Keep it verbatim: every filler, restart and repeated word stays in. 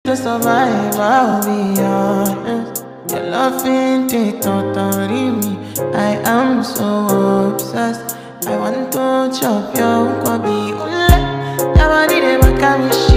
to survive, I'll be honest. Your love ain't it, totally me. I am so obsessed. I want to chop your kwabi. Ule, your body dey make me shake.